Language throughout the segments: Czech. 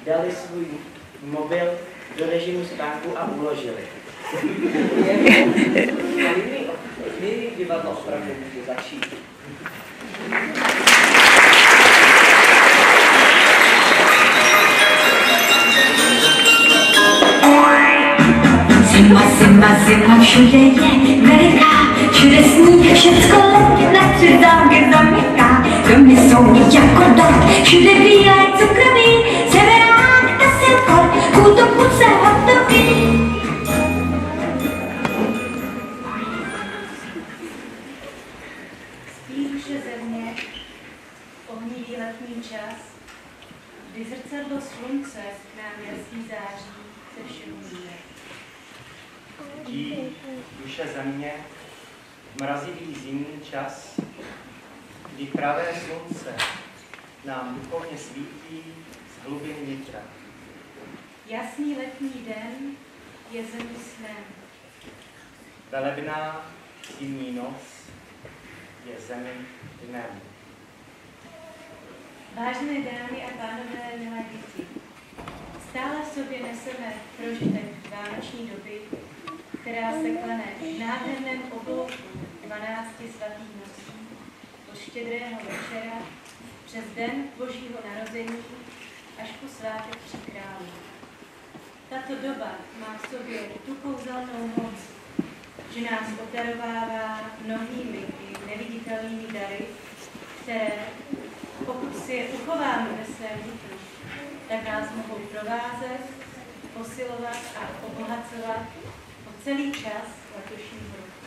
dali svůj mobil do režimu spánku a uložili. Kdy divadlo opravdu může začít? Zima, všude je veliká, všude sníh, všecko letí, na tři zámky zamyká. Domy jsou jako dot, všude bílé cukroví, severák, ta silko, kůtopu se hotový. Spí duše země, ohnivý letní čas, kdy zrcadlo slunce k nám jazdí září ze všeho míre. Dí duše země, mrazivý zimní čas, kdy pravé slunce nám duchovně svítí z hlubin nitra. Jasný letní den je zemi snem. Velebná zimní noc je zemi dnem. Vážené dámy a pánové, milé děti, stále v sobě neseme prožitek vánoční doby, která se klene v nádherném oblouku 12 svatých nocí od štědrého večera přes den Božího narození až po svátek Tří králů. Tato doba má v sobě tu kouzelnou moc, že nás obdarovává mnohými i neviditelnými dary, které, pokud si je uchováme ve svém nitru, tak nás mohou provázet, posilovat a obohacovat po celý čas letošního roku.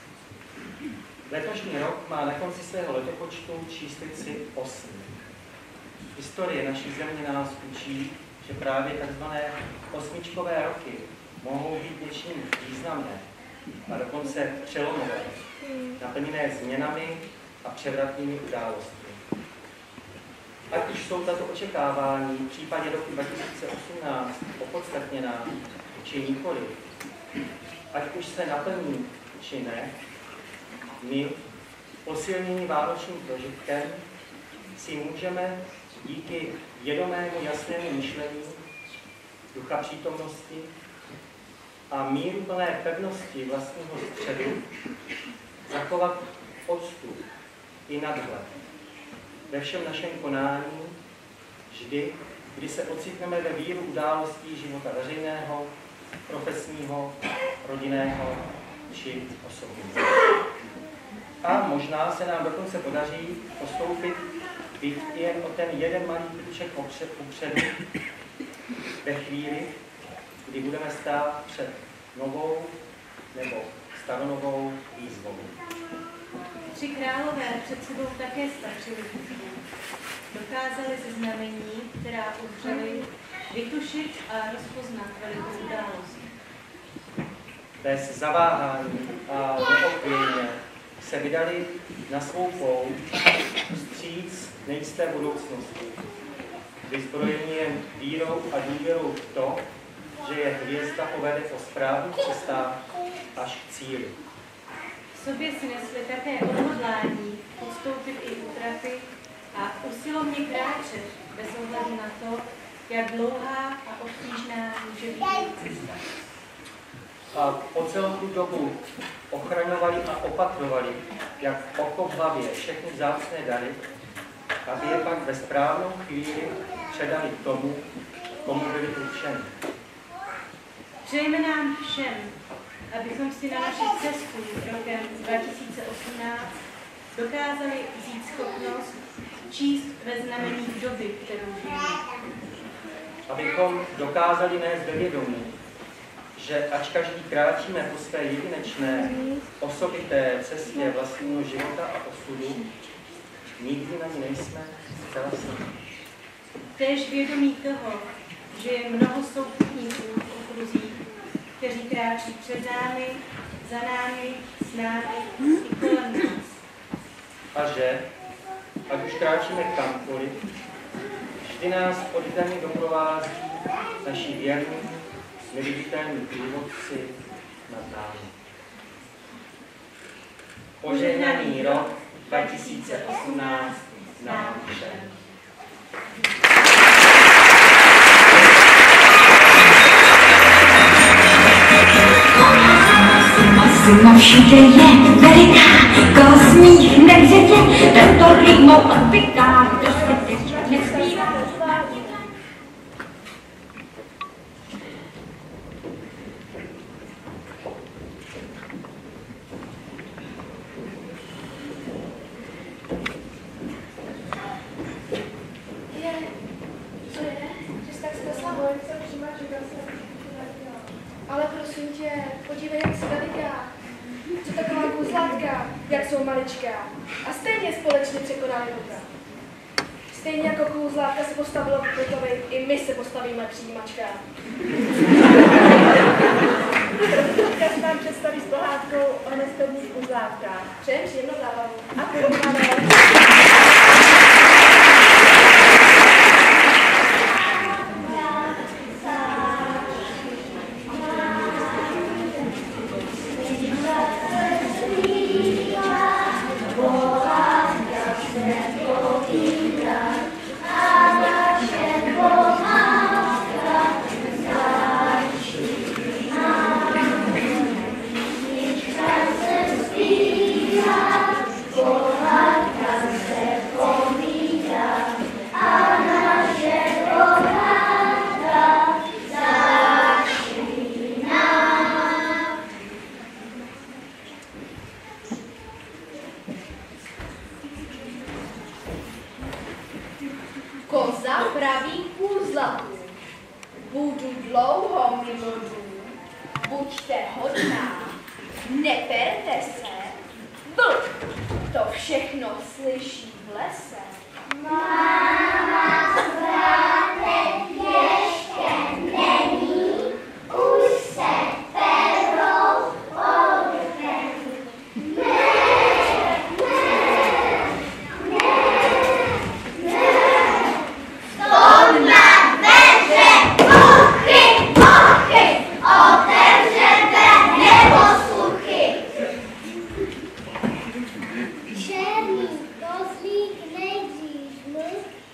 Letošní rok má na konci svého letopočtu číslici 8. Historie naší země nás učí, že právě tzv. Osmičkové roky mohou být něčím významné a dokonce přelomové, naplněné změnami a převratnými událostmi. Ať už jsou tato očekávání v případě roku 2018 opodstatněná či nikoli, ať už se naplní či ne, my, posilnění vánočním prožitkem, si můžeme díky vědomému jasnému myšlení, ducha přítomnosti a míru plné pevnosti vlastního středu zachovat odstup i nadhled ve všem našem konání, vždy, kdy se ocitneme ve víru událostí života veřejného, profesního, rodinného či osobního. A možná se nám dokonce podaří postoupit byť jen o ten jeden malý krůček upředu ve chvíli, kdy budeme stát před novou nebo staronovou výzvou. Tři králové před sebou také spatřili výzvu. Dokázali ze znamení, která uzřeli, vytušit a rozpoznat velikou událost. Bez zaváhání a neochvějně se vydali na svou pouť vstříc nejisté budoucnosti, vyzbrojení jen vírou a důvěrou v to, že je hvězda povede po správných cestách až k cíli. V sobě si nesli také odhodlání podstoupit i útrapy a usilovně kráčet bez ohledu na to, jak dlouhá a obtížná může být cesta. A po celou tu dobu ochraňovali a opatrovali, jak oko v hlavě, všechny vzácné dary, aby je pak ve správnou chvíli předali tomu, komu byli určeni. Přejeme nám všem, abychom si na naši cestu rokem 2018 dokázali vzít schopnost číst ve znameních doby, kterou žijeme. Abychom dokázali nést ve vědomí, že ač každý kráčíme po své jedinečné, osobité cestě vlastního života a osudu, nikdy na ní nejsme zcela sami. Též vědomí toho, že je mnoho souputníků v okruzích, kteří kráčí před námi, za námi, s námi i kolem nás. A že, ať už kráčíme kamkoliv, vždy nás oddaně doprovází naši věrní, neviditelní průvodci nad námi. Požehnaný rok 2018 nám všem. Suma všude je veliká, koho smích nehřetě, tento rýmou odbytá, kdo se teď nespívá. Ale prosím tě, podívej, jak se veliká. Co taková kuzlátka, jak jsou maličká. A stejně společně překonali voda. Stejně jako kuzlátka se postavilo Pitovi, i my se postavíme přijímačka. Teďka se nám představí s pohádkou o nestovních kuzlátkách. Přejem příjemnou zábavu. A pomáme. Koza praví kůzlatu. Budu dlouho milodu. Buďte hodná, neperte se. Vlk to všechno slyší v lese. Máma s brátem ještě není, už se perou odvení. Černý kozlík nejdřív mlk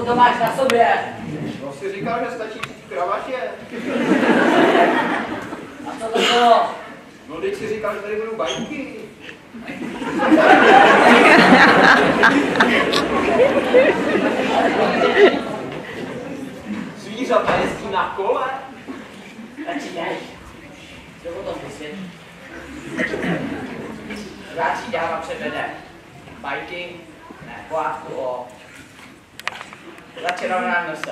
to máš na sobě? No si říkal, že stačí v kravatě. A co to bylo? No teď si říkal, že tady budou bajky. Zvířata jezdí na kole. Začínej. Co o tom vysvětlí? Já si dáma předvede bajky, ne, pohádku o začarovaném nose.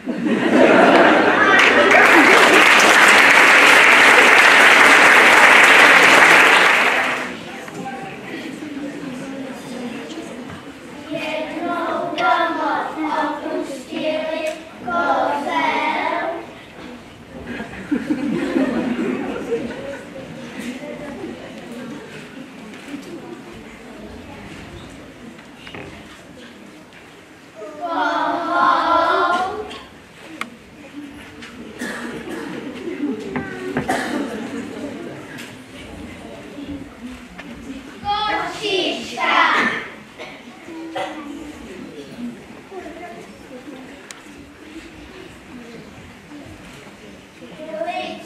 Jednou domov opustili kozel. Kohout. Kočička. Kulička.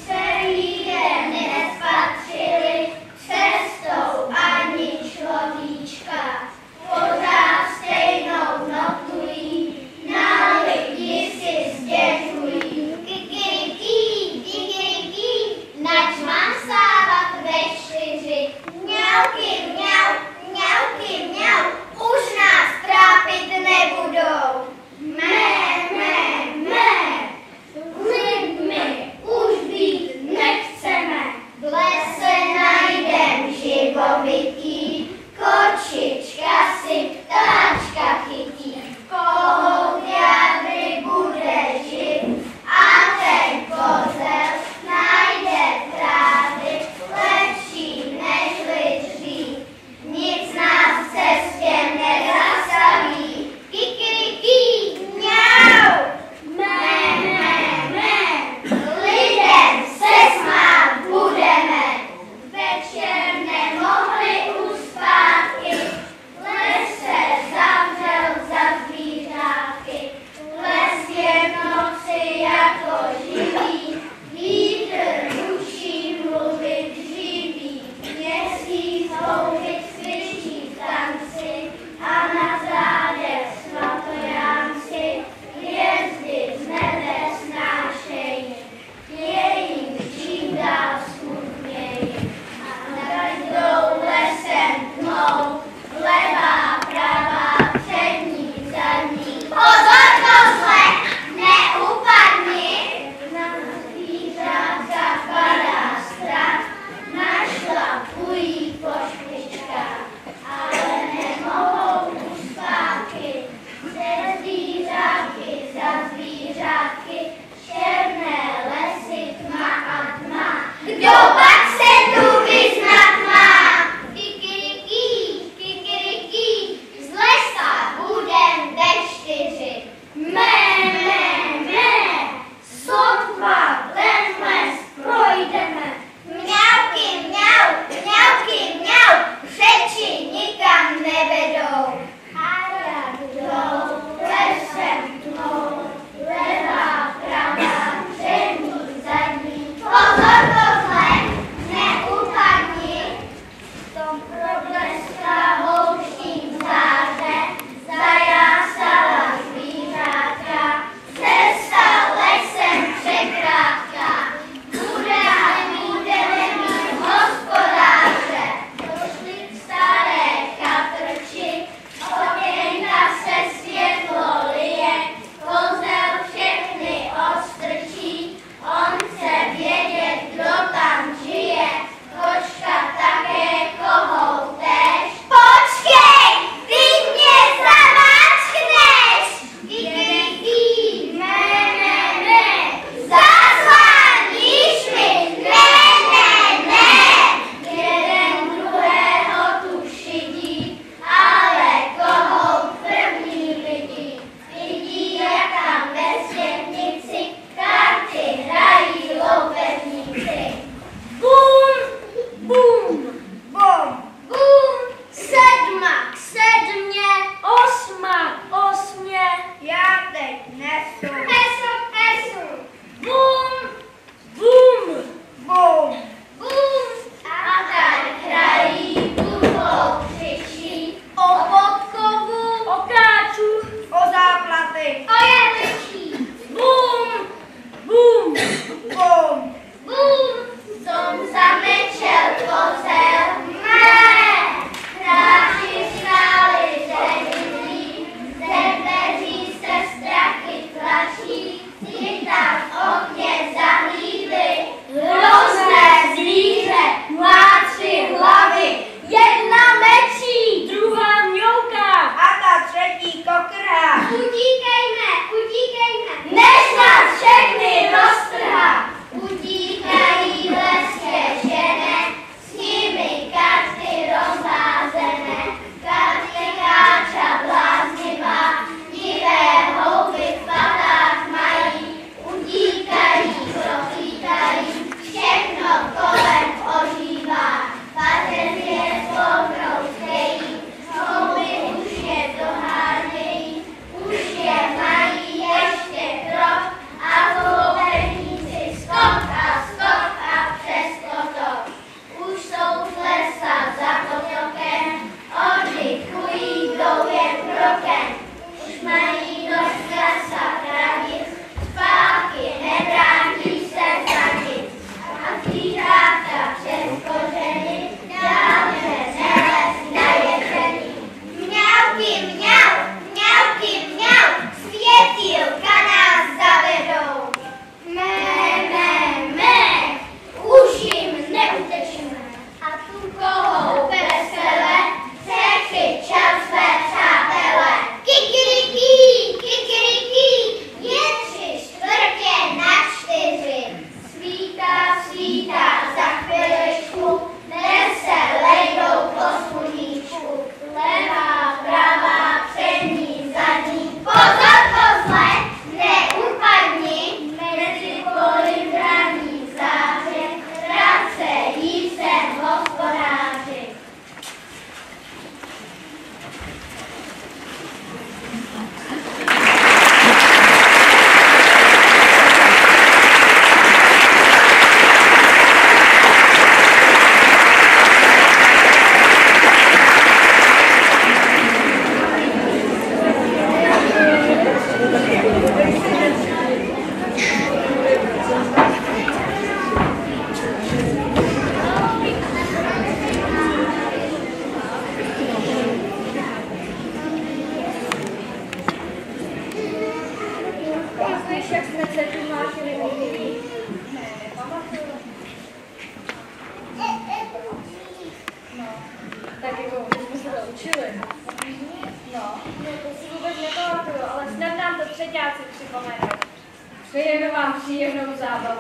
vám příjemnou zábavu.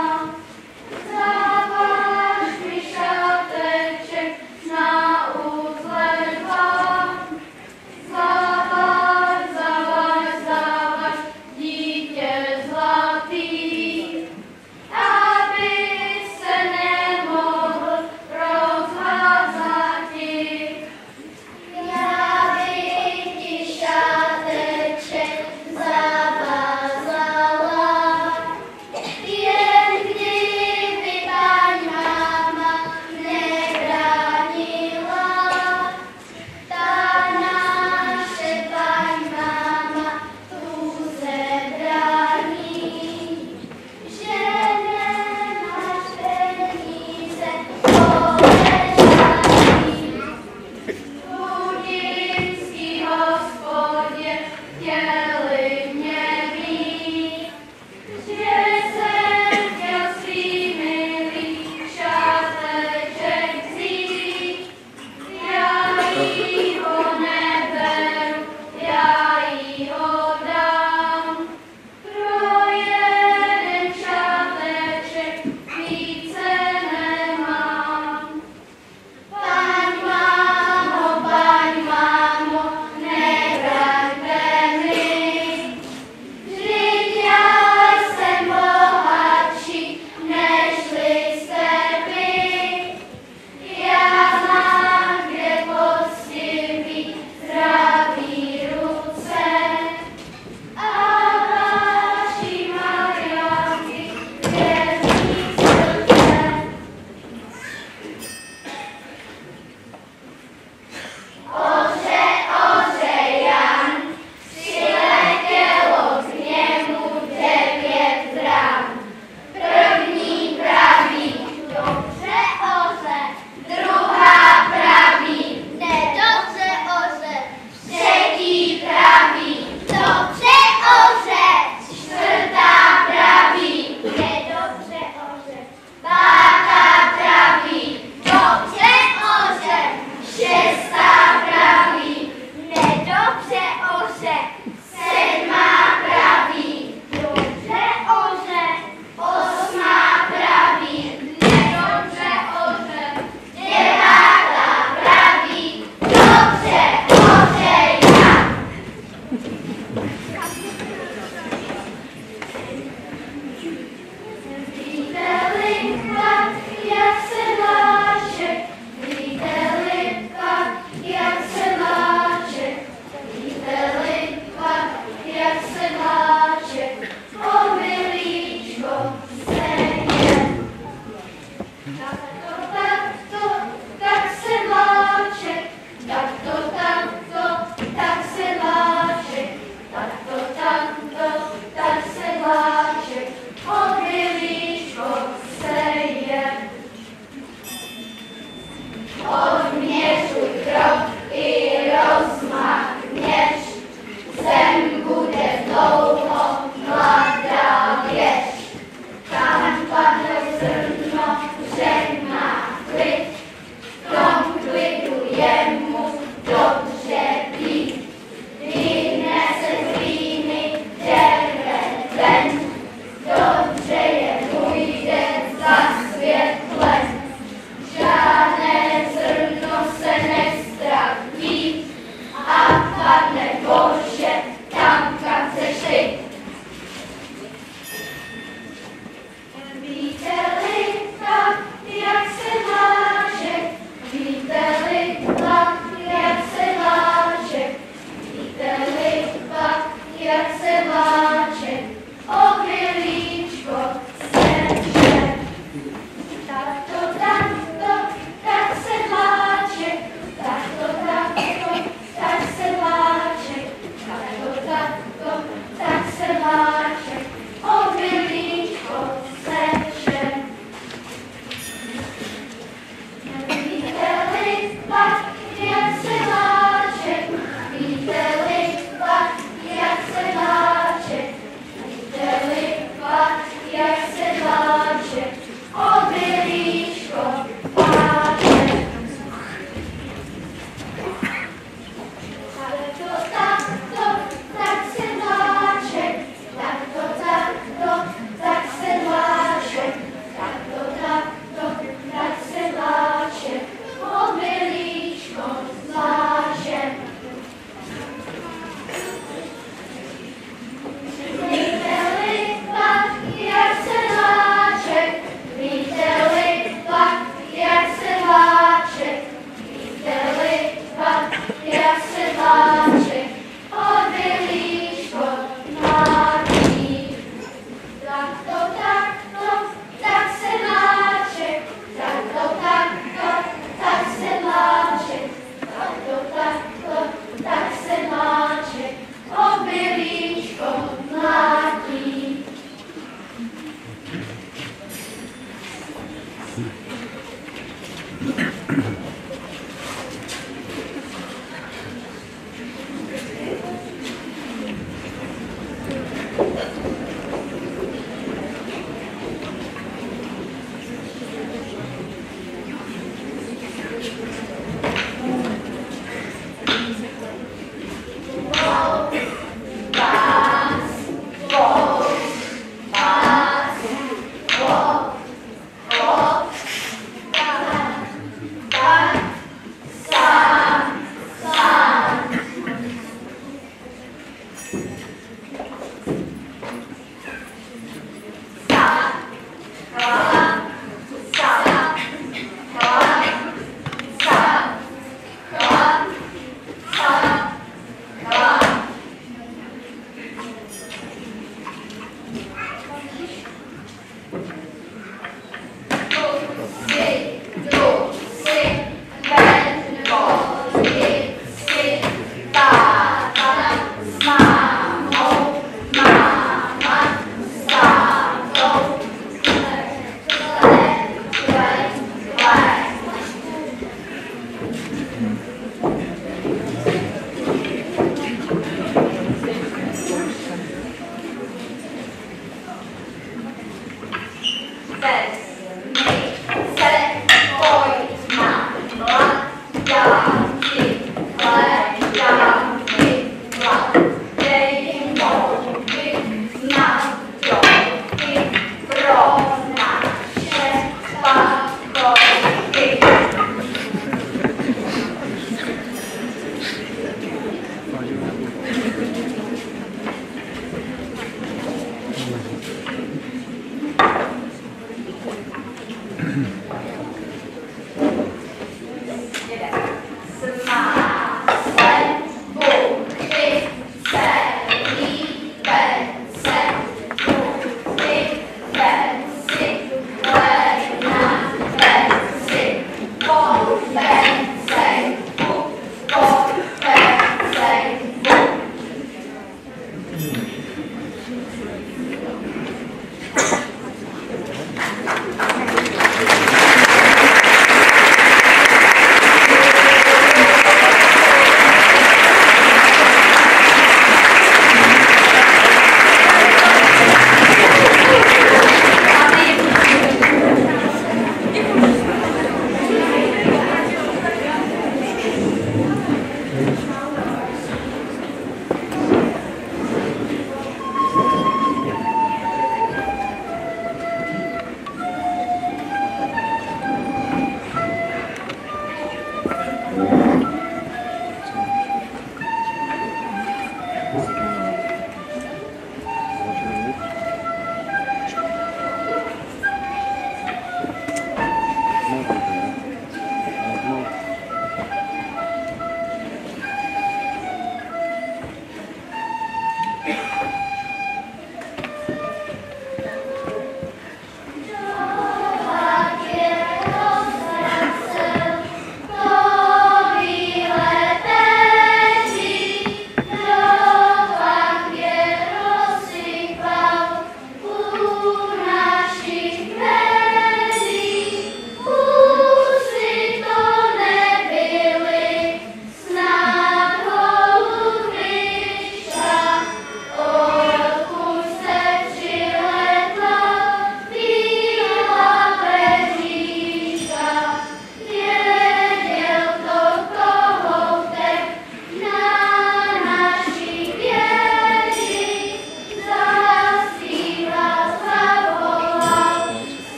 Na Dobře oře, sedmá praví. Dobře oře, osmá praví. Nedobře oře, devátá praví. Dobře oře jak. Víte lipa, jak se váže, víte lipa, jak se váže, víte lipa,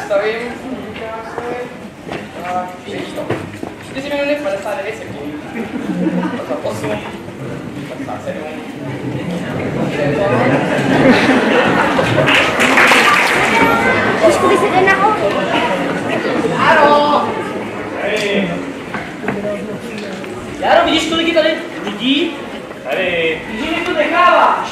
nastavím. A přejít to. 4 minuty 59 sekund. 58. 57. Trošku by si jde nahoru. Jaro! Hej! Jaro, vidíš, kolik je tady lidí? Hej! Když mi to necháváš.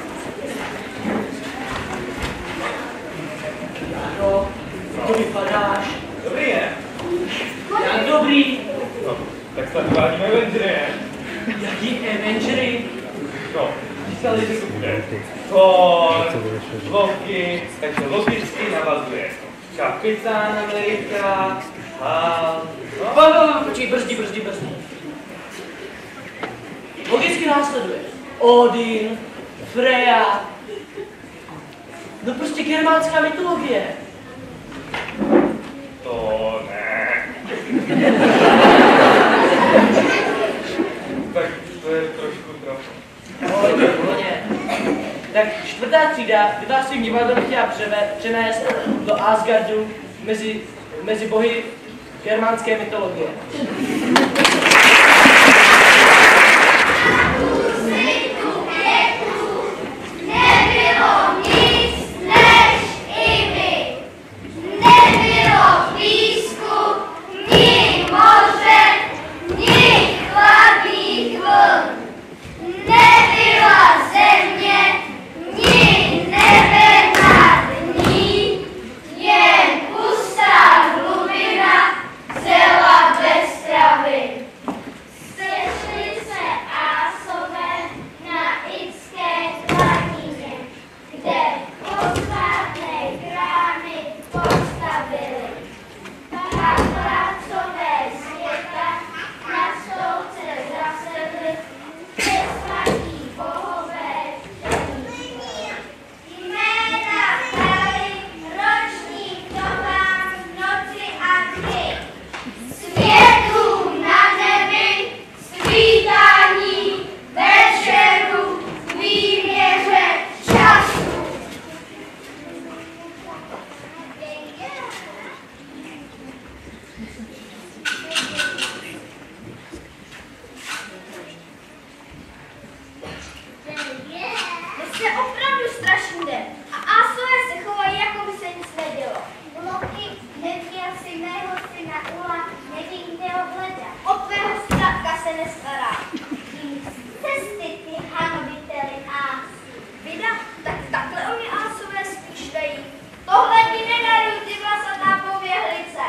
Jaro, to vypadáš. Dobrý je. Jak dobrý. No, tak se uvádíme Avengery, ne? Jaký Avengery? No, říkali, že to bude Thor, Loki, takže logicky navazuje. Kapitán Amerika, Hulk. Počkej, brzdí. Logicky následuje Odin, Freja. No prostě germánská mytologie. To ne. Tak to je trošku trochu. Pohodě. Tak 4. třída by vás svým divadlem chtěla přenést do Asgardu mezi bohy germánské mytologie. Nebylo nic než i my. Nebylo písku, ni moře, ni chladných vln. Nebyla země, ni nebe nad ní, jen pustá hlubina, zela bez travy. Sešli se Asové na Ické planině, kde posvátné krámy postavili. A vládcové světa na stolce zasedli, kde svatí bohové přemýšleli. Jména dali ročník dobám noci a dny, světlům na nebi, svítání, večeru, výměře času. Dnes je opravdu strašný den a Asové se chovají, jako by se nic nedělo. Loki neví asi mého syna Ula, neví, kde ho hledá. O tvého zkrátka se nestará. Cesty ty hanobiteli Ásy. Vida, tak takhle oni Asové spíšlejí. Tohle ti nedarují ty vlasatá pověhlice.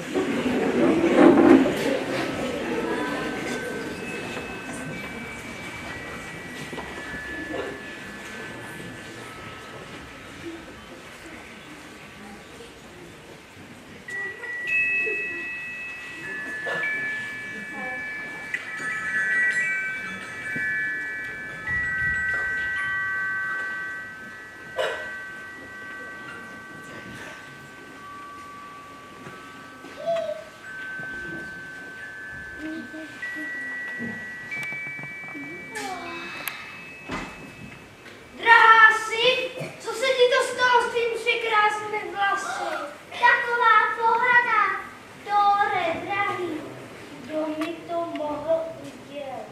Drahá si, co se ti to stalo s tím překrásnými vlasy? Taková pohana, Tóre, drahý, kdo mi to mohl udělat?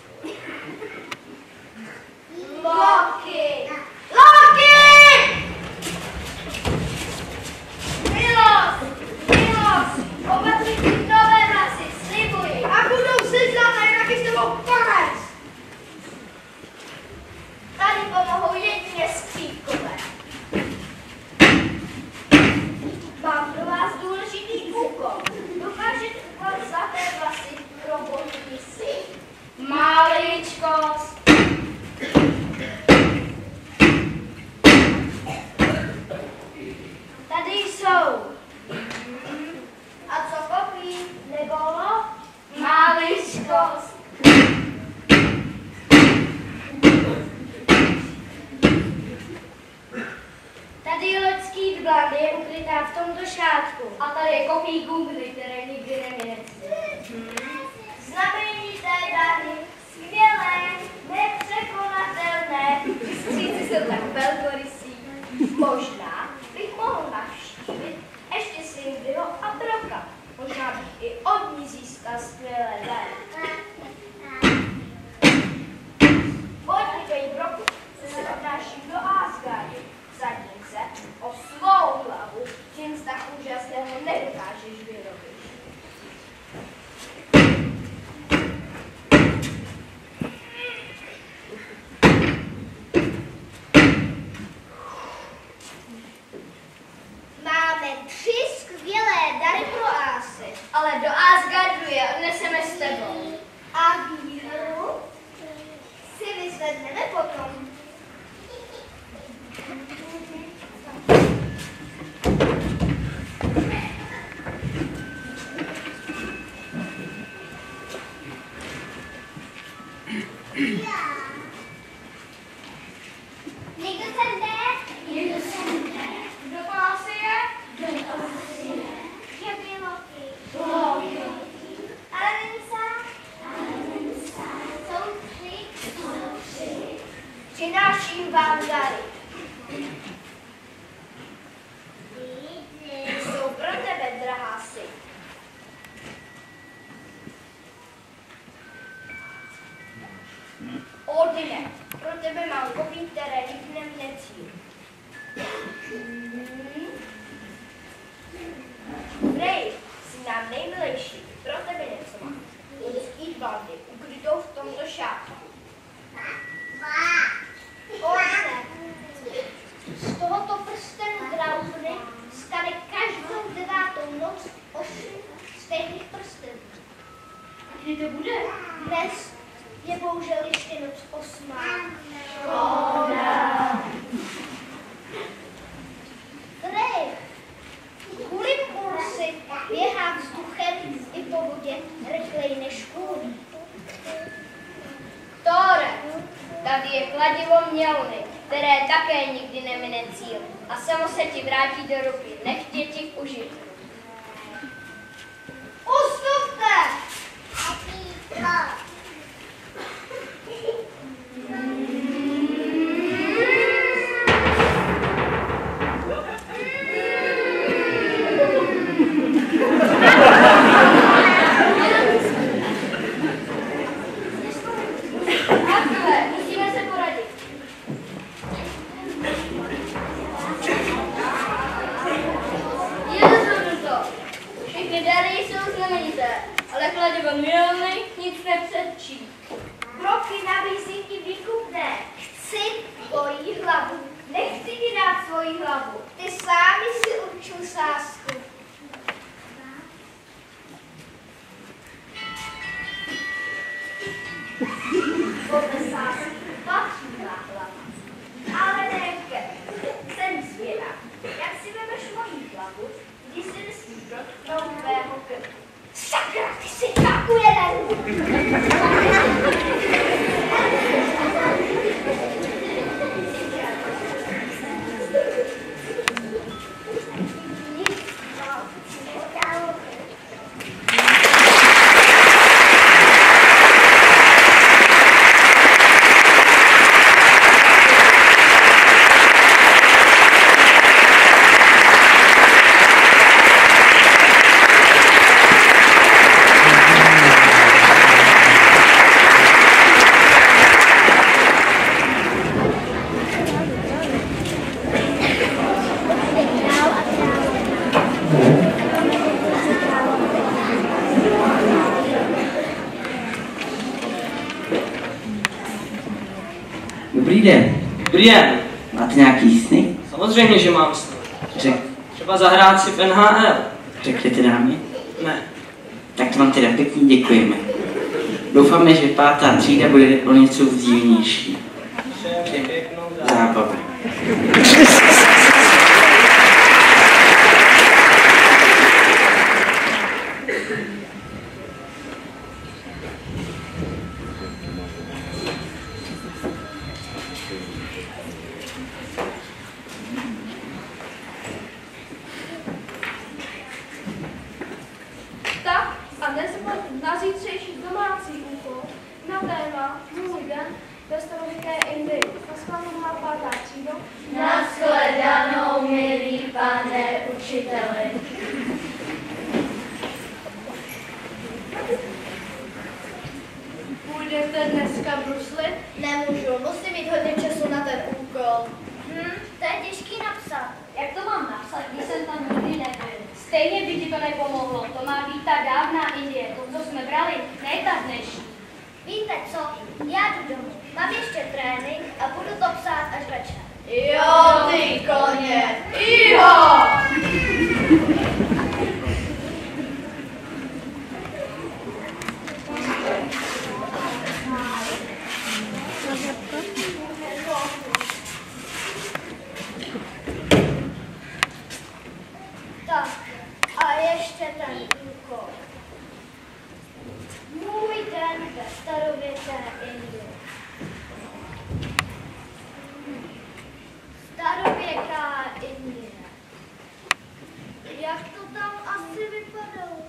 Loki! Loki! Milost, opatři ti nové vlasy, slibuji. A budou se zlaté, jinak je s tebou konec. Tady pomohou jedině skřípkové. Mám pro vás důležitý úkol. Dokážete ukovat zlaté vlasy pro bohyni si. Maličkost. Tady jsou. A co kopí? Nebolo? Maličkost. Tady je lidský dlan, je ukrytá v tomto šátku. A tady je kopí Google, které nikdy nevědí. Znamení té dany, skvělé, nepřekonatelné. Stříci jsou tak velkorysí. Možná bych mohl navštívit a Broka. Možná bych i od ní získal skvělé dary. Podívej, Broku, co se odnáší do Asgardu. Zadím se o svou hlavu, čím z tak úžasného nedokážeš vyrobit. Máme 3 skvělé dary pro Asy, ale do Asgardu je odneseme s tebou. A výhru si vyzvedneme potom. Někdo sem jde? Někdo sem jde. Kdo to asi je? Kdo to asi je? Je Loki. Loki. Ale není sám. Jsou 3. Přináším vám dary. Jsou pro tebe, drahá si. Odine, pro tebe mám kopí, které niknem necíl. Frej, jsi nám nejmilejší, pro tebe něco mám. Lidský bandy, ukrytou v tomto šáku. Odine, z tohoto prstenu Draupny stane každou 9. noc 8 stejných prstenů. Kdy to bude? Dnes je bohužel ještě noc 8. Škoda. Frej, kvůli pulsy běhá vzduchem i po vodě rychleji než kůl. Thore, tady je kladivo Mjolny, které také nikdy nemine cíl a samo se ti vrátí do ruky, nechtě ti k užitku. Ustupte! Takhle, musíme se poradit. Je rozhodnuto. Všechny dary jsou znamenité, ale kladivo Mjolny nic nepředčí. Broky, nabízím ti výkupné. Chci tvoji hlavu. Nechci ti dát svoji hlavu. Ty sám si určil sázku. Podle sázky patří má hlava. Ale ne ke. Jsem zvědav, jak si vemeš moji hlavu, když se nesmí dotknout tvého krku. Sakra, ty jsi taku jeden! Dobrý den. Dobrý den. Máte nějaký sny? Samozřejmě, že mám sny. Řek, Třeba zahrát si v NHL. řekněte nám je? Ne. Tak to vám teda pěkně děkujeme. Doufáme, že 5. třída bude o něco vzdílnější. Přejem pěknou Zábava. Tak a nezapomeň na zítřejší domácí úkol na téma Můj den ve starověké Indii. Naschledanou má 5. třído. Naschledanou, milý pane učiteli. Stejně by ti to nepomohlo. To má být ta dávná Indie. To, co jsme brali, ne ta dnešní. Víte co? Já jdu domů. Mám ještě trénink a budu to psát až večer. Jo, ty koně. Jo! Tak, a ještě ten úkol. Můj den ve starověké Indii. Starověká Indie. Jak to tam asi vypadalo?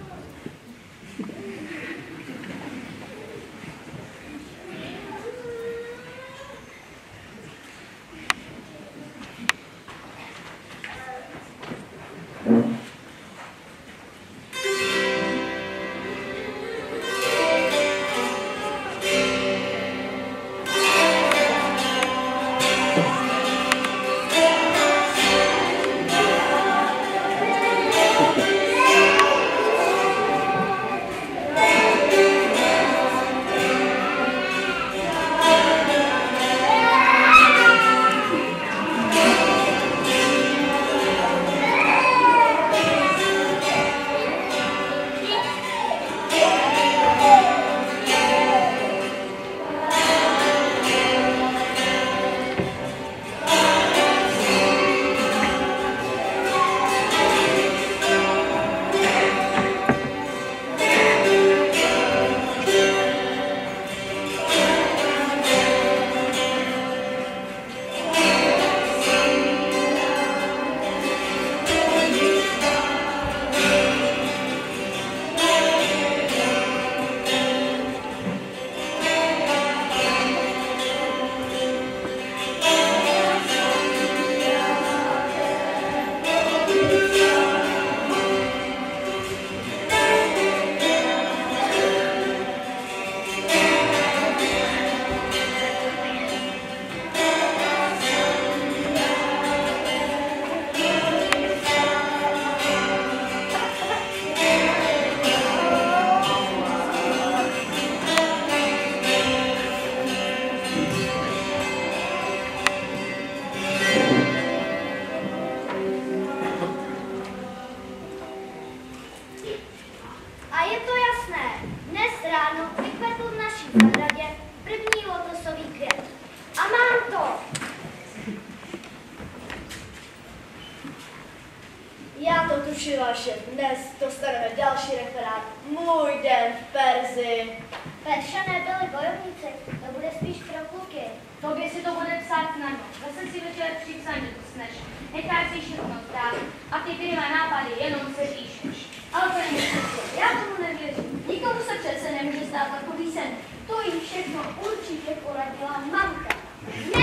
Já to tušila, že dnes dostaneme další referát. Můj den v Perzii. Peršané byli bojovníci, to bude spíš pro kluky. Tobě si to bude psát snadno. Zase si večer při psaní usneš. Necháš si všechno zdát a ty tyhle nápady jenom se píšeš. Ale to není všechno. Já tomu nevěřím. Nikomu se přece nemůže stát takový sen. To jim všechno určitě poradila mamka. Ne.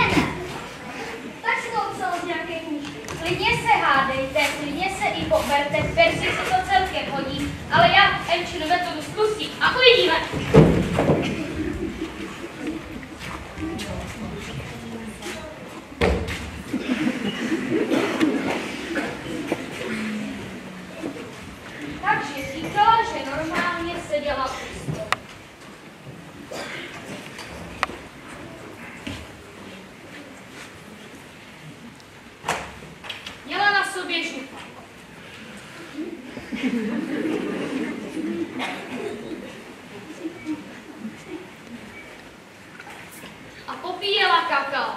Tak si to psalo z nějaké knížky. Klidně se hádejte, klidně se i poberte, v Persii se to celkem hodí, ale já Emčinu metodu zkusím a uvidíme. Takže říkala, že normálně seděla pusto. Měla na sobě župa. A popíjela kakao.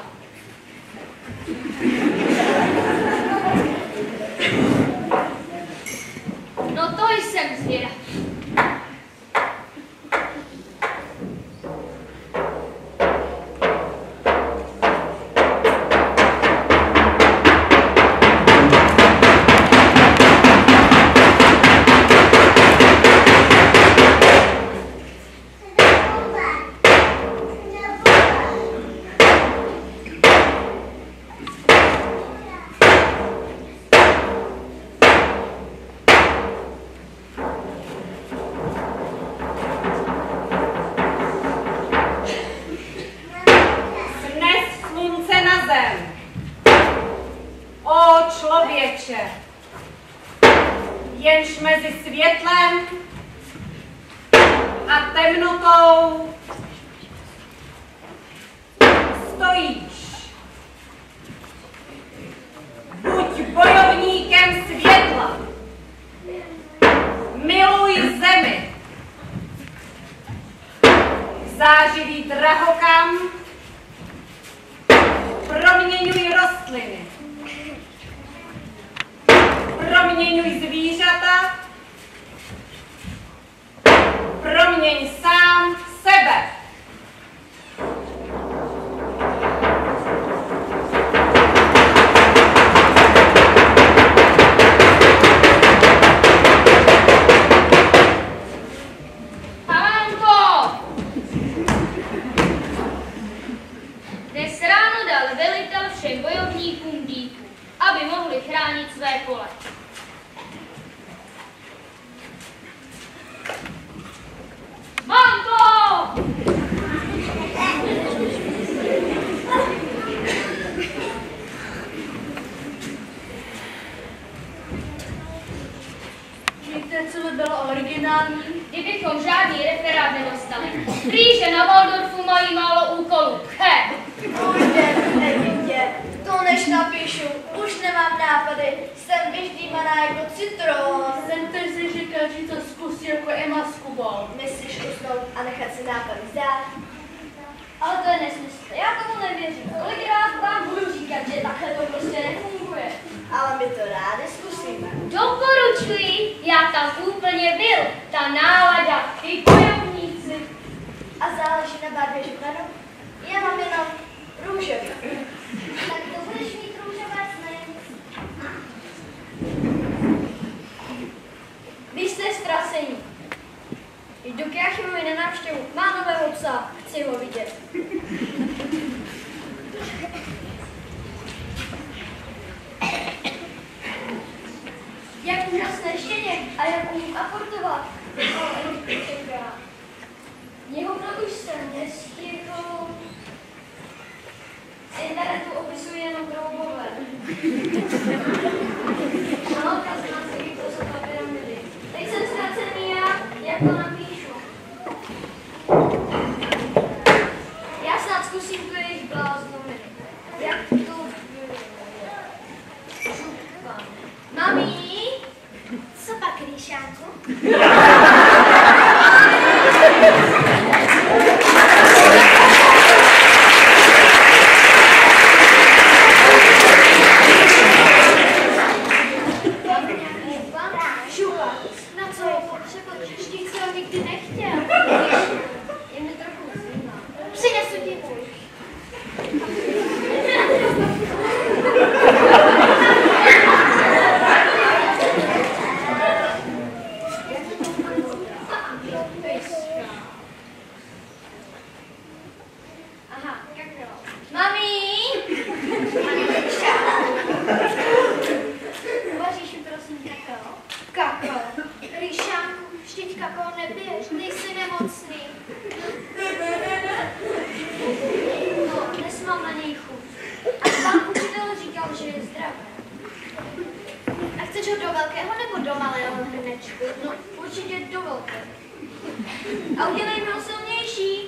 No to jsem zvědavý. jenž mezi světlem a temnotou stojíš. Buď bojovníkem světla, miluj zemi, zářivý drahokam, proměňuj rostliny, proměňuj zvířata, proměň sám sebe. Havanko! Dnes ráno dal velitel všem bojovníkům dýku, aby mohli chránit své pole. Banko! Víte, co by bylo originální? Kdybychom žádný referát nedostali. Prý, že na Waldorfu mají málo úkolů. He! Nevidě, to než napíšu, už nemám nápady, jsem vyždímaná jako citron. Jsem teď si říkal, že to zkusí jako Emma s Kubou. Myslíš usnout a nechat si nápady zdát? Ale to je nesmysl, já tomu nevěřím. Kolikrát vám budu říkat, že takhle to prostě nefunguje. Ale my to rádi zkusíme. Doporučuji, já tam úplně byl. Ta nálada, ty bojovníci. A záleží na barvě žukladu? Já mám jenom růžový. Tak to budeš mít růžové sny. Vy jste ztracení. Jdu k Jáchymovi na návštěvu. Má nového psa. Chci ho vidět. Jak úžasné štěně a jak umím aportovat. Jeho mnohu jsem nestihl. Z internetu opisuje jenom droubové. Ano, kaznací to jsou pyramidy. Teď jsem ztracený já, jak to napíšu. Já snad zkusím tu jejich bláznoviny. Jak to župám. Mami? Co pak, Rýšánku? Župa, na co je potřeba? Vždyť jsem nikdy nechtěl. Je mi trochu zima. Přinesu ti můj. Aha, kakao. Mami! Uvaříš mi prosím kakao? Kakao. Rýšánku, vždyť kakao neběž, nejsi nemocný. No, dnes mám na něj chuť. A pan učitel říkal, že je zdravé. A chceš ho do velkého nebo do malého hrnečku? No, určitě do velkého. A udělej mi ho silnější.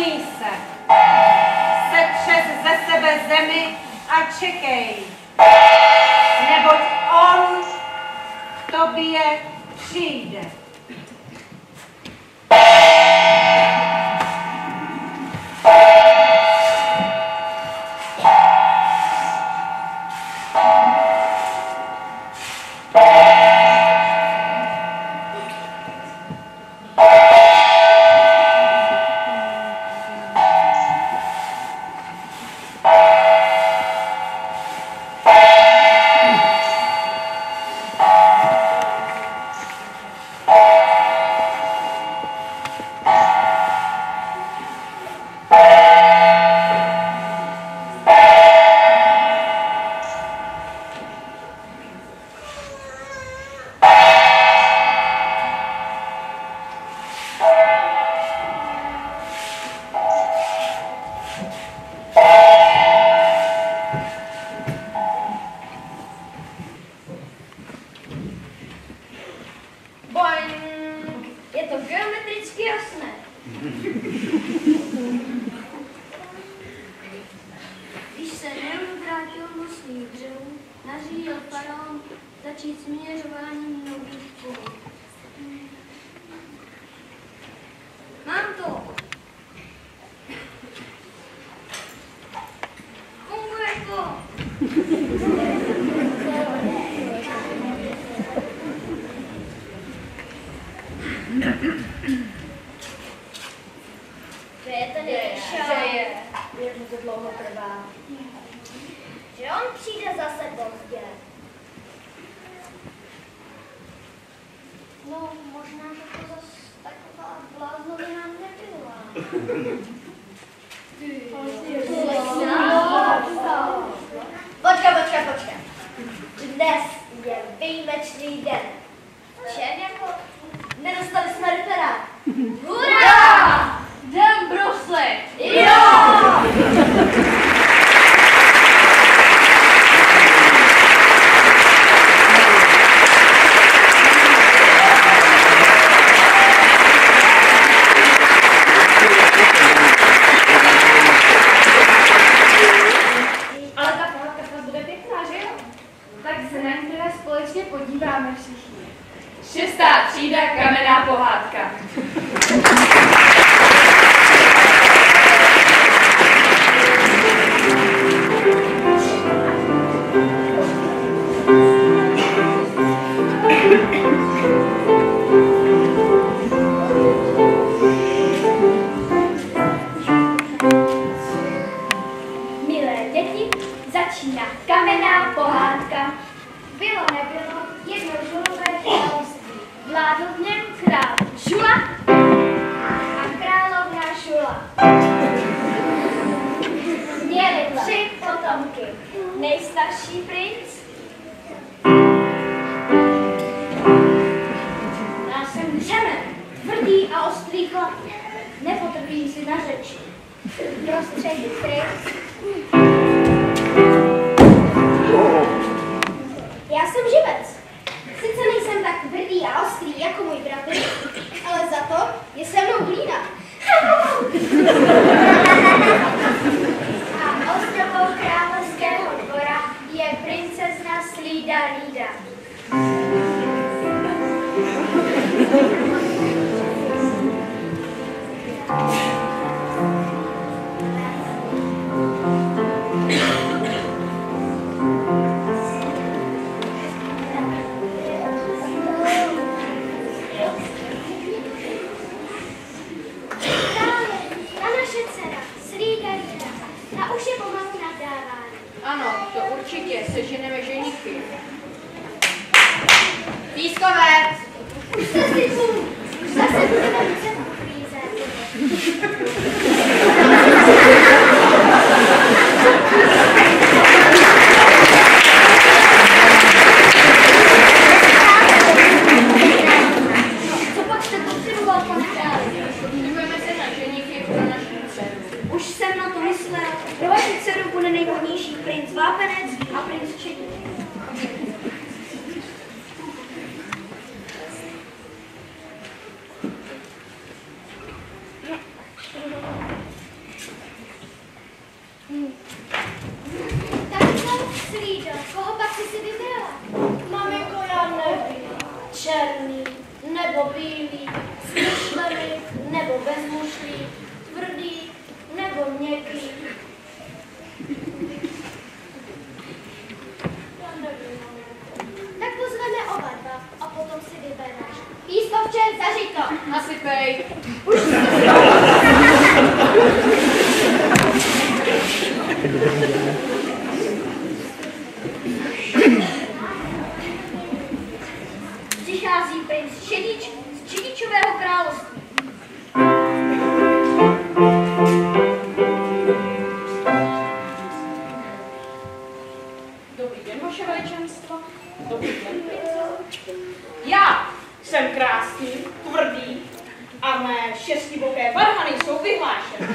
Neboj se. Setřes ze sebe zemi a čekej. Neboť on k tobě přijde. Je to geometricky jasné. Když se Neron vrátil mostní břehu, nařídil faraon začít směřováním nových polů. Mám to. Funguje to. To je ten jak mu to dlouho trvá. Že on přijde zase pozdě. No, možná, že to zase taková bláznovina nebyla. Počkej. Dnes je výjimečný den. Všem jako nedostali jsme referát. Hurá! Den brusle! Jo! Ale ta pohádka snad bude pěkná, že jo? Tak se na ní teda společně podíváme všichni. 6. třída kamenná pohádka. Milé děti, začíná kamenná pohádka. Bylo nebylo jedno žulové království. Vládl v něm král Žula a královna Šula. Měli 3 potomky. Nejstarší princ já jsem řemen, tvrdý a ostrý chlap. Nepotrpí si na řeči. Prostředí princ. Já jsem živec. Sice nejsem tak tvrdý a ostrý jako můj bratr, ale za to je se mnou hlína. A ozdobou královského dvora je princezna Slída Lída. Ano, to určitě, seženeme ženichy. Pískovec! Už se zvyklů, zase budeme muset uklízet. Co pak jste potřeboval, pane králi? Podívejme se na ženichy pro naši dceru. Už jsem na to myslel. Pro vaši dceru bude nejvhodnější princ Vápenec a princ Čedí. zmušlý, tvrdý nebo měkký. Tak pozveme oba dva a potom si vybereš. Pískovče, zařiď to. Nasypej. Přichází princ z Čedičového království. Dobrý den, vaše veličenstvo. Dobrý den, prince. Já jsem krásný, tvrdý a mé šestiboké varhany jsou vyhlášené.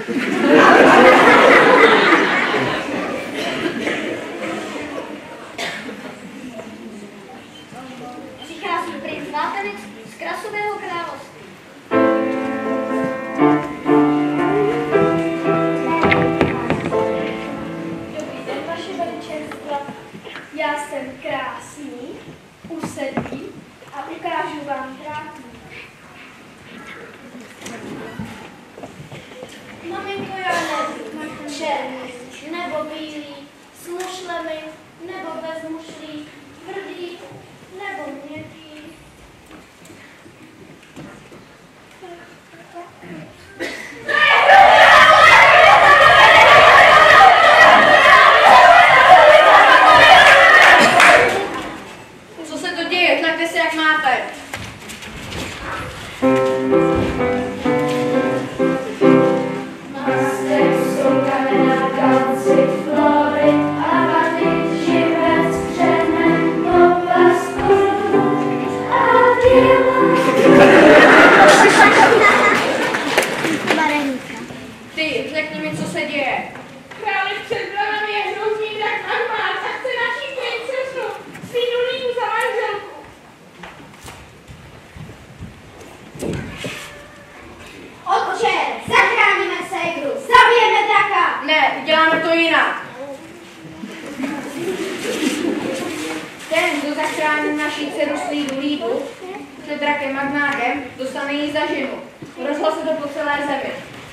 Přichází princ Vápenec z Krasového království. Dobrý den, vaše veličenstva. Já jsem krásný, usedlý a ukážu vám trátník. Maminko, já nevím, černý nebo bílý, s mušlemi nebo bez mušlí, tvrdý nebo měkký. Co se to děje? Tlačte se, jak máte. Ty, řekni mi, co se děje. Králi před branami je hrozný drak armád a chce naší princeznu Svinulínu za manželku. Otče, zachráníme ségru, zabijeme draka! Ne, uděláme to jinak. Ten, kdo zachrání naši dceru Svinulínu před drakem Magnákem, dostane jí za ženu. Rozhlas se to po celé zemi.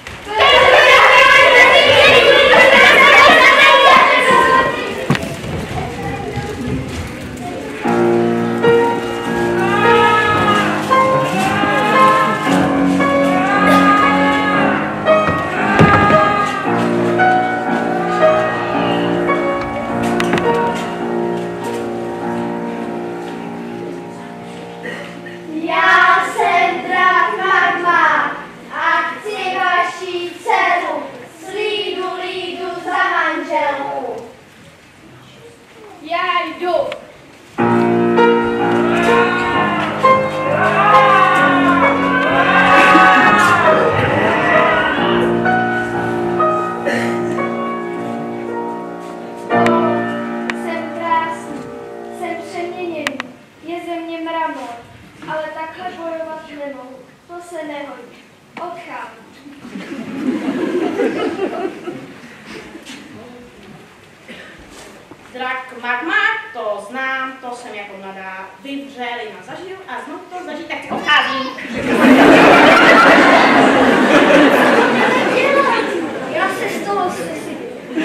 Já jsem drak Magma a chci vaši dceru Svinulínu za manželku. Já jdu. Jsem krásný, jsem přeměněný, je ze mě mramor, ale takhle bojovat nemohu, to se nehodí. Odcházím. Drak Magma, to znám, to jsem jako mladá vyvřelina zažil a znovu to zažít, tak odcházím. Já se z toho sesypu.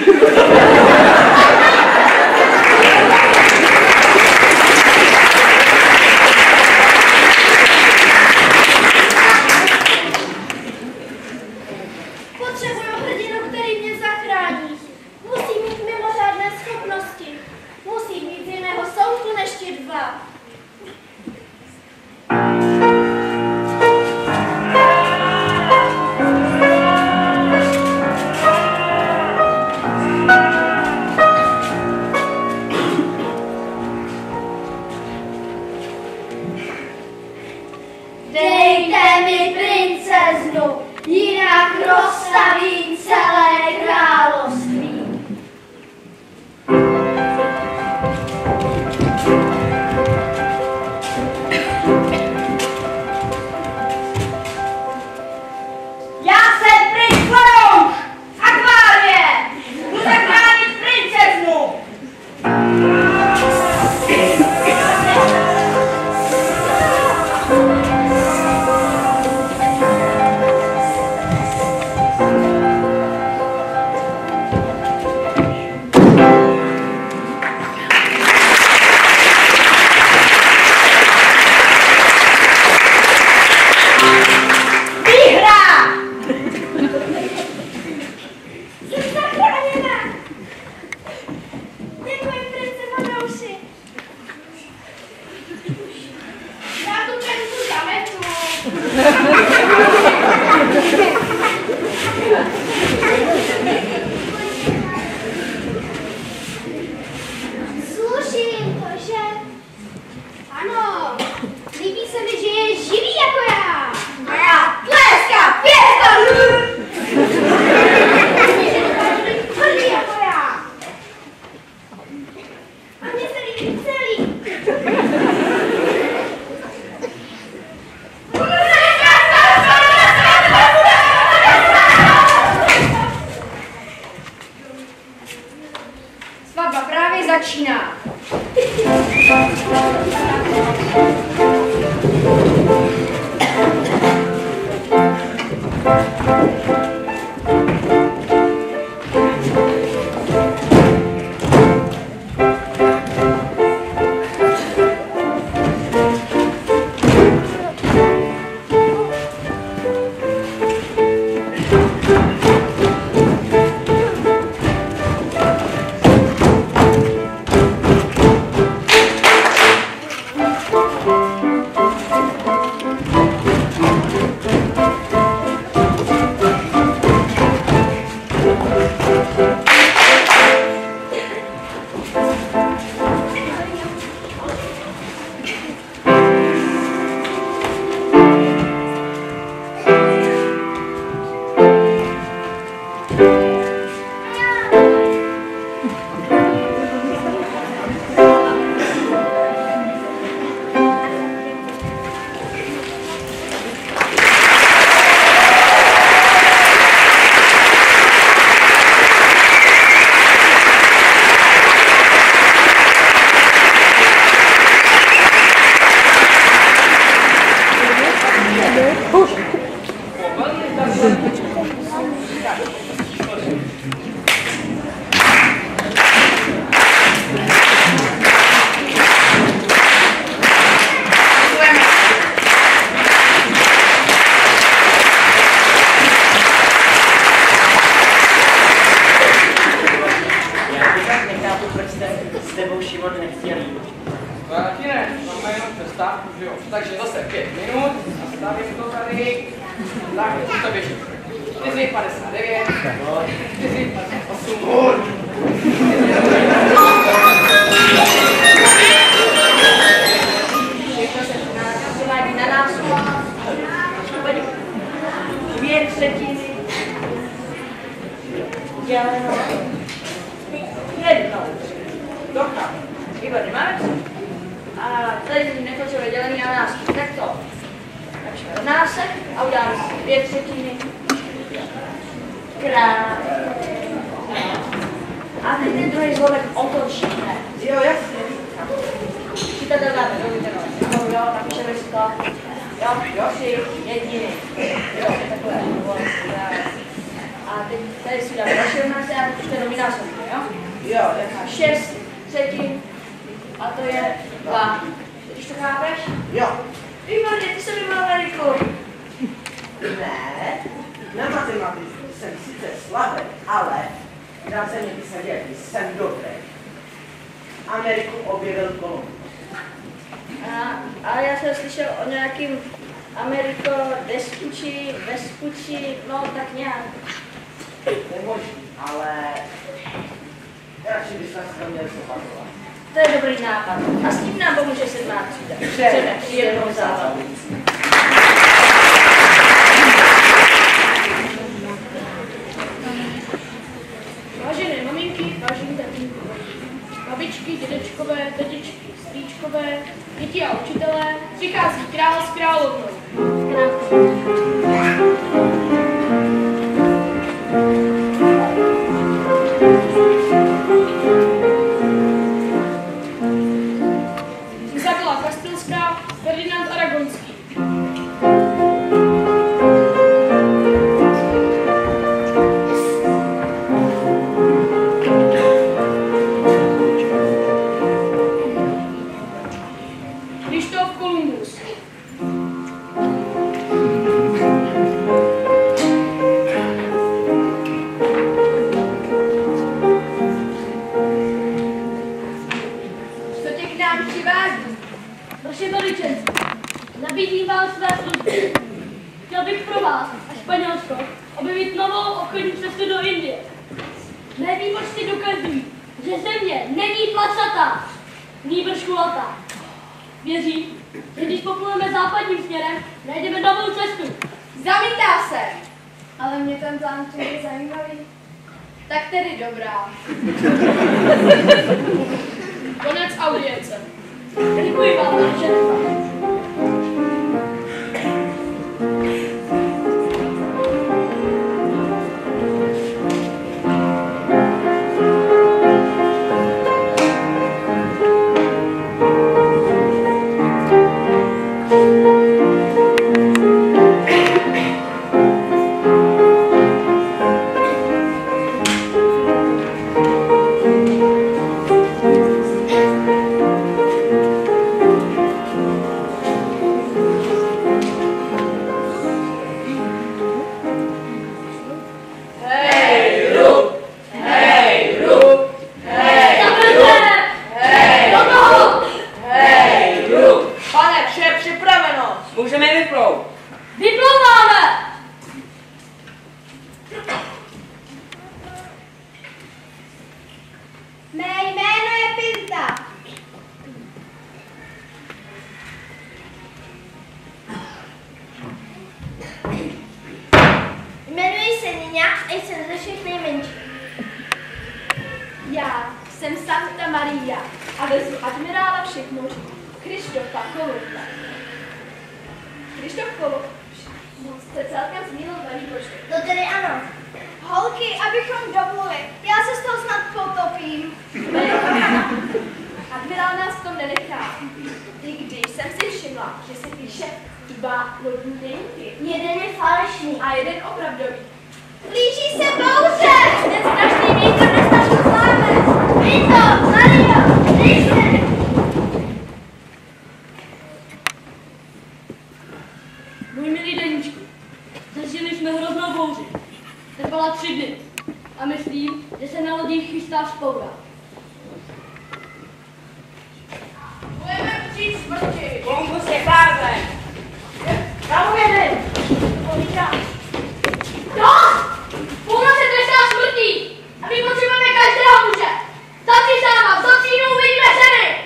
Potřebuju hrdinu, který mě zachrání. Musí mít mimořádné schopnosti. Musí mít jiného soudku než ti dva. Nina a jsem ze všech nejmenší. Já jsem Santa Maria a vezu admirála všech moří, Krištofa Kolumba. Krištof Kolumb jste celkem zmínil na výpočtu. No tedy ano. Holky, abychom domluvili, já se z toho snad potopím. Admirál nás v tom nenechá. I když jsem si všimla, že se píše 2 lodní deníky. Jeden je falešný. A jeden opravdový. Blíží se bouře! Ten strašný vítr nestačil zlámet. Vito, Mario, blížte! Můj milý deníčku, zažili jsme hroznou bouři. Trvala 3 dny a myslím, že se na lodích chystá vzpoura. Budeme přijít smrti. Kongus je párve. Tam jeden. Povídá. Půlnoc se trestá smrtí a my potřebujeme každého muže. Zavři sáma, za třídou uvidíme ženy.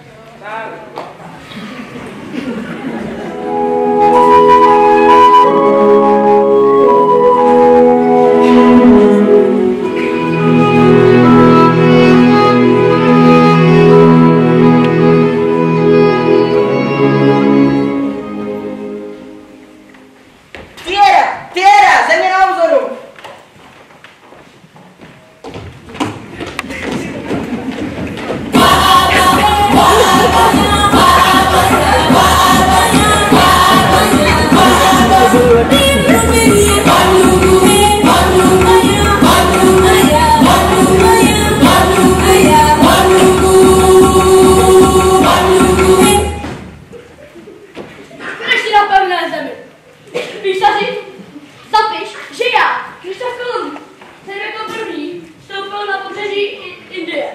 Tiera, země na obzoru. Konečně na pevné zemi. Písaři, zapiš, že já, Krištof Kolumb, jsem jako první vstoupil na pobřeží Indie.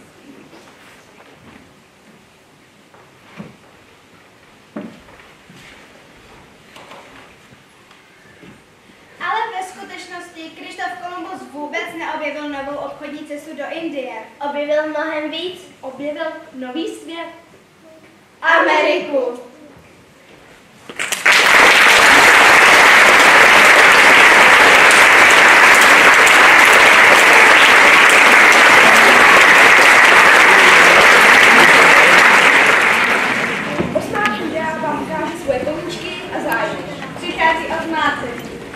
Ale ve skutečnosti Krištof Kolumbus vůbec neobjevil novou obchodní cestu do Indie. Objevil mnohem víc. Objevil nový svět. Ameriku. Osmáčí já vám ukážu svoje koníčky a zájmy. Přichází osmáce.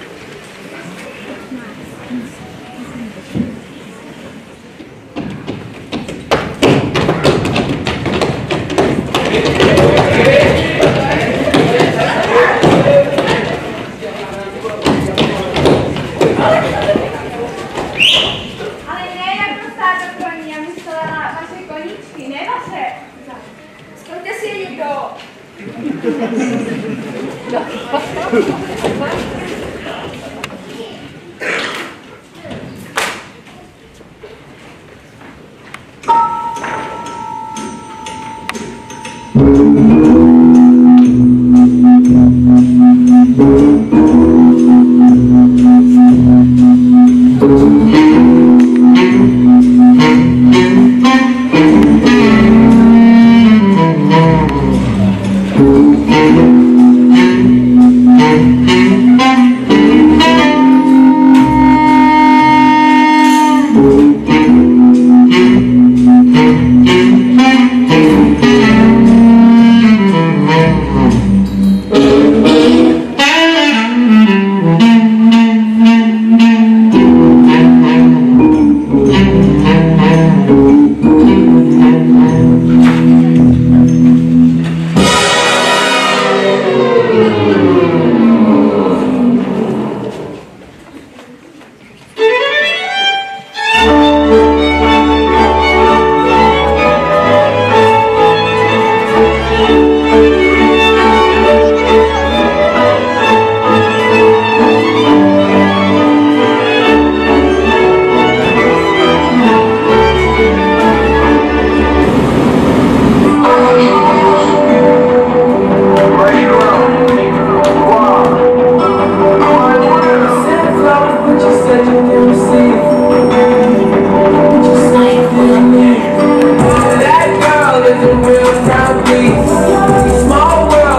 Ale ne jako stádo koní, já myslela na vaše koníčky, ne vaše. Spojte si je někdo.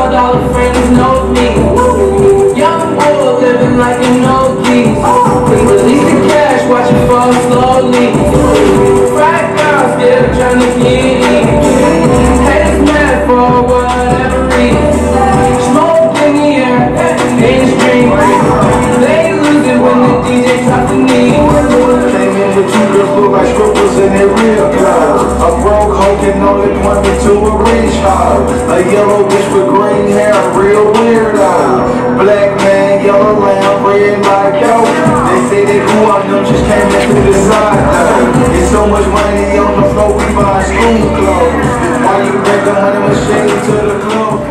like an old piece. me, they talk to me. Came in with two girls, look like strippers in their real cars. A broke hoe can only point me to a rich hoe. A yellow bitch with green hair, a real weird eye. Black man, yellow lamb, red like yo. They say they grew up, them just came into the side. It's so much money on the floor, we buy school clothes. Why you break the money machine to the club?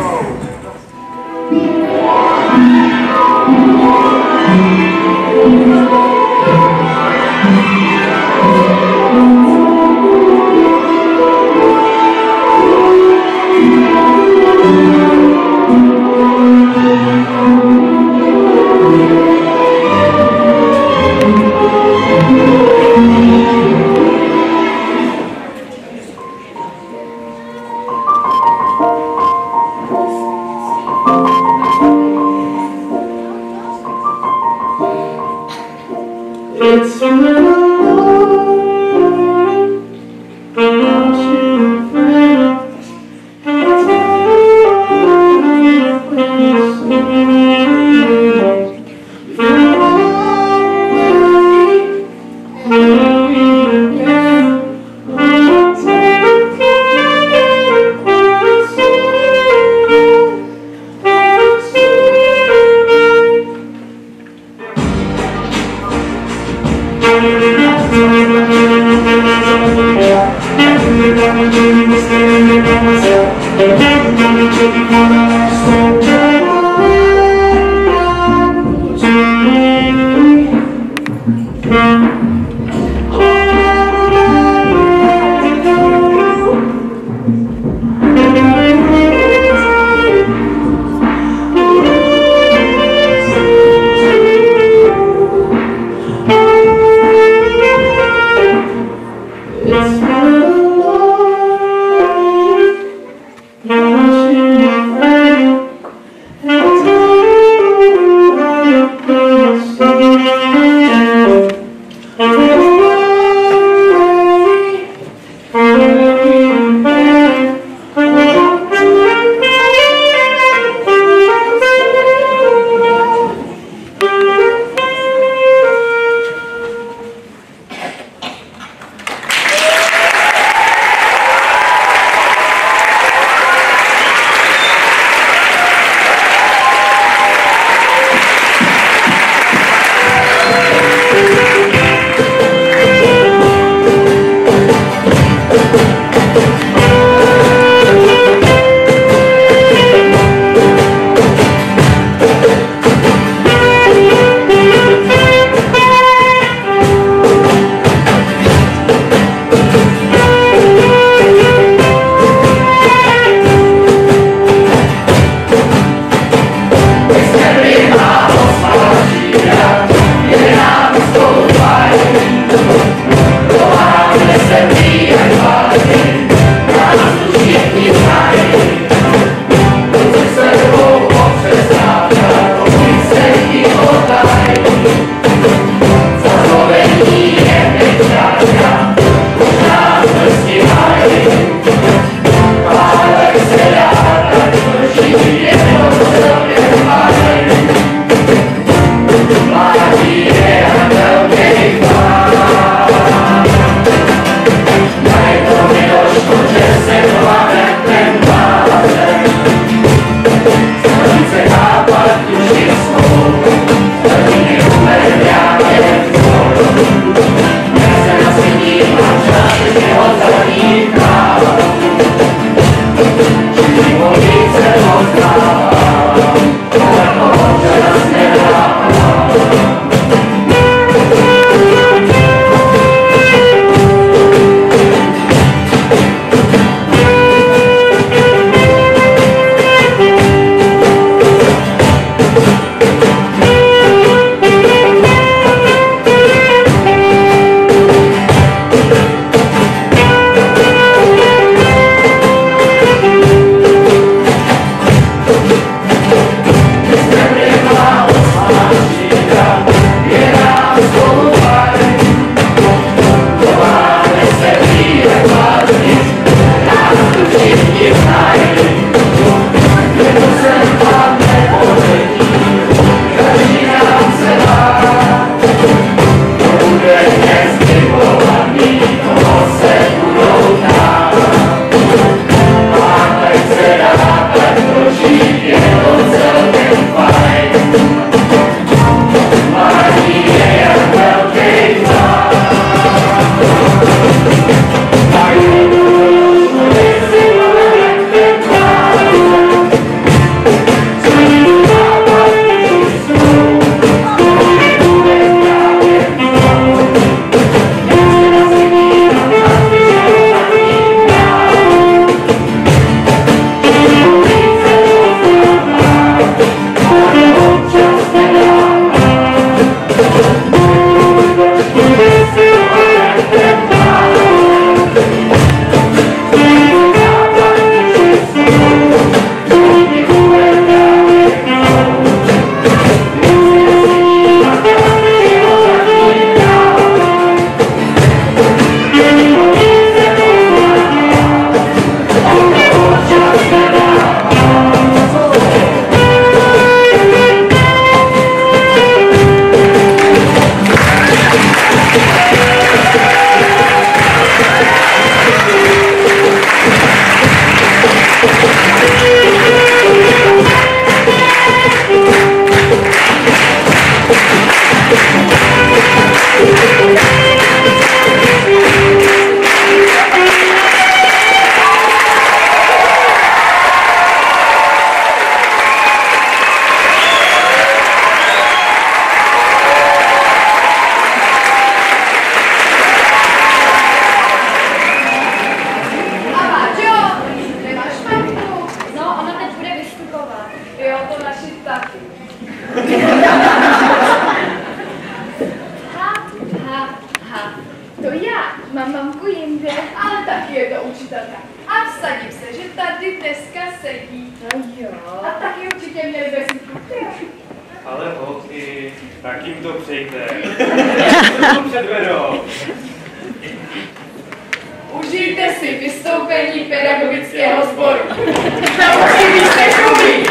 Užijte si vystoupení pedagogického sboru. Naučili se šumí!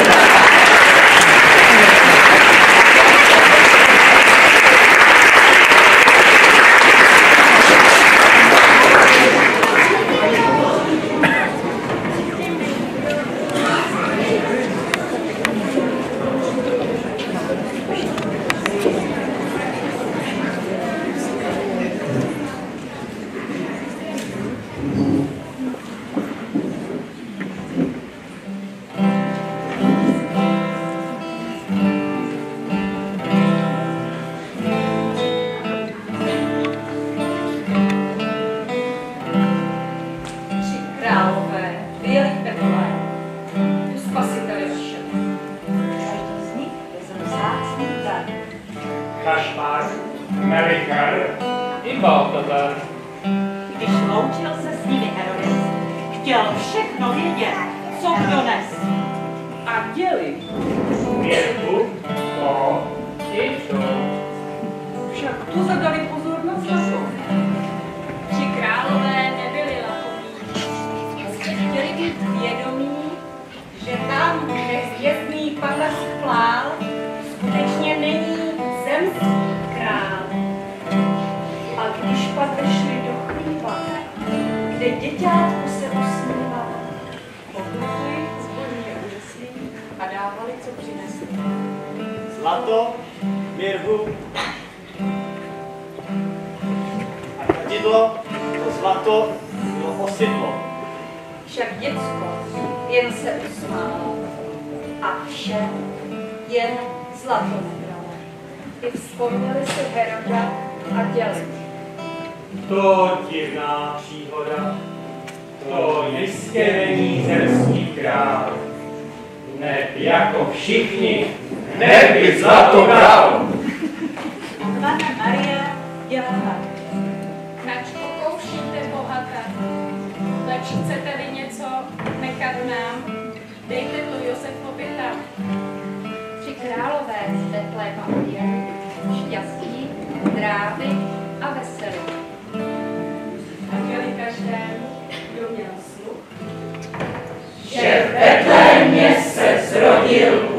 Když loučil se s nimi Herodes, chtěl všechno vědět, co kdo nes. A děli. Měrku, to, i to. Však tu zadali pozor na zlato. Tři králové nebyli lakomí. Chtěli být vědomí, že tam, kde hvězdný palac plál, skutečně není zemský král. A když pak vešli do chlíva, kde děťátko se usmívá, poklukli zbožně unesli a dávali, co přinesli. Zlato, mirhu a kadidlo, to zlato bylo osidlo. Však děcko jen se usmálo a vše jen zlato nebralo. I vzpomněli si Heroda a děli. To divná příhoda, to jistě není zemský král. Neb jako všichni, neby zlato bral. Panna Maria dělá tak. Nač pokoušíte bohata, leč chcete-li něco nechat nám, dejte to Josefovi tam. Tři králové z Betléma odjeli, šťastí, drávy a veselí. A děli každému, kdo měl sluch, Že v Betlémě se zrodil